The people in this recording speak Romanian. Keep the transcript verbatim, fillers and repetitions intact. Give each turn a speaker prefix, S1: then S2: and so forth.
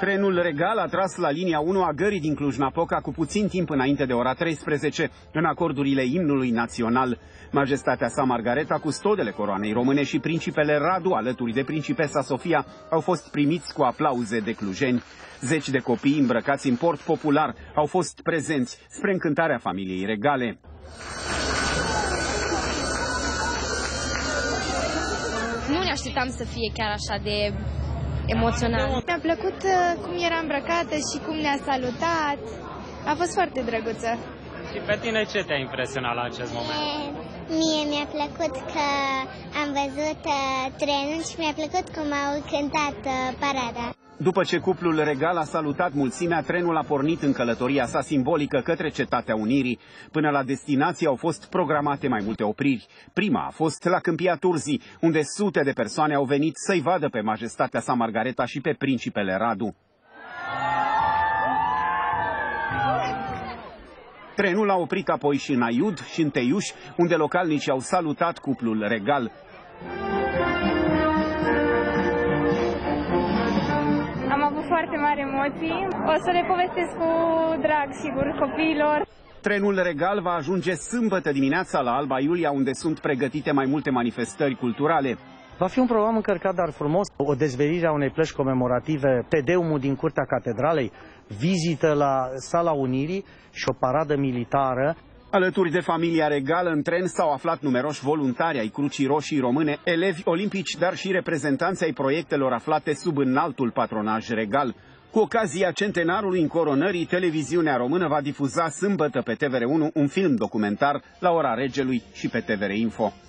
S1: Trenul regal a tras la linia unu a gării din Cluj-Napoca cu puțin timp înainte de ora treisprezece, în acordurile imnului național. Majestatea sa Margareta, custodele coroanei române și principele Radu, alături de principesa Sofia, au fost primiți cu aplauze de clujeni. Zeci de copii îmbrăcați în port popular au fost prezenți spre încântarea familiei regale.
S2: Nu ne așteptam să fie chiar așa de emoțional.
S3: Mi-a plăcut cum era îmbrăcată și cum ne-a salutat. A fost foarte drăguță.
S4: Și pe tine ce te-a impresionat la acest moment?
S5: Mie mi-a plăcut că am văzut uh, trenul și mi-a plăcut cum au cântat uh, parada.
S1: După ce cuplul regal a salutat mulțimea, trenul a pornit în călătoria sa simbolică către Cetatea Unirii. Până la destinație au fost programate mai multe opriri. Prima a fost la Câmpia Turzii, unde sute de persoane au venit să-i vadă pe majestatea sa Margareta și pe principele Radu. Trenul a oprit apoi și în Aiud și în Teiuș, unde localnicii au salutat cuplul regal.
S3: Am avut foarte mari emoții. O să le povestesc cu drag, sigur, copiilor.
S1: Trenul regal va ajunge sâmbătă dimineața la Alba Iulia, unde sunt pregătite mai multe manifestări culturale.
S6: Va fi un program încărcat, dar frumos, o dezvelire a unei plăci comemorative, Tedeumul din curtea catedralei, vizită la Sala Unirii și o paradă militară.
S1: Alături de familia regală, în tren s-au aflat numeroși voluntari ai Crucii Roșii Române, elevi olimpici, dar și reprezentanți ai proiectelor aflate sub înaltul patronaj regal. Cu ocazia centenarului încoronării, televiziunea română va difuza sâmbătă pe T V R unu un film documentar la ora regelui și pe T V R Info.